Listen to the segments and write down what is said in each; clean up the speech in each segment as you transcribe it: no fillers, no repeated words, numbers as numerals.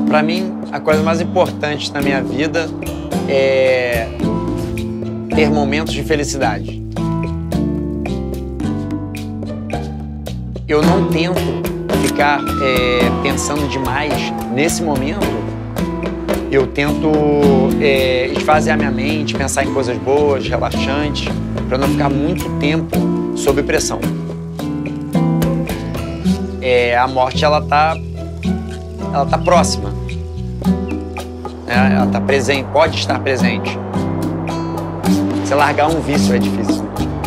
Para mim, a coisa mais importante na minha vida é ter momentos de felicidade. Eu não tento ficar pensando demais nesse momento. Eu tento esvaziar minha mente, pensar em coisas boas, relaxantes, para não ficar muito tempo sob pressão. A morte, ela tá próxima. Ela tá presente, pode estar presente. Você largar um vício é difícil.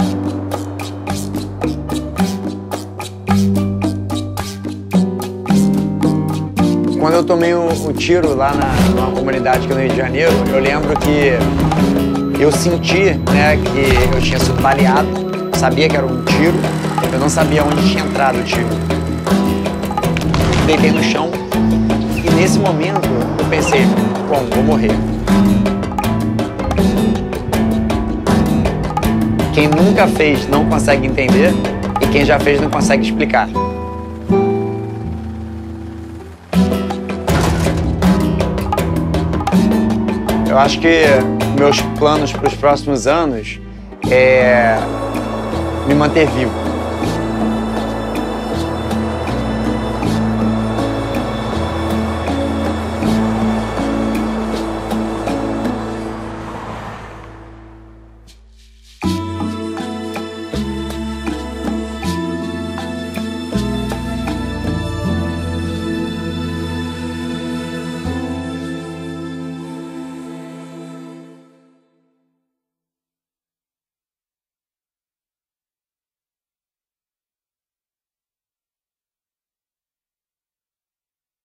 Quando eu tomei o tiro lá numa comunidade aqui no Rio de Janeiro, eu lembro que eu senti, né, que eu tinha sido baleado, sabia que era um tiro, eu não sabia onde tinha entrado o tiro. Deitei no chão e nesse momento eu pensei, bom, vou morrer. Quem nunca fez não consegue entender e quem já fez não consegue explicar. Eu acho que meus planos para os próximos anos é me manter vivo.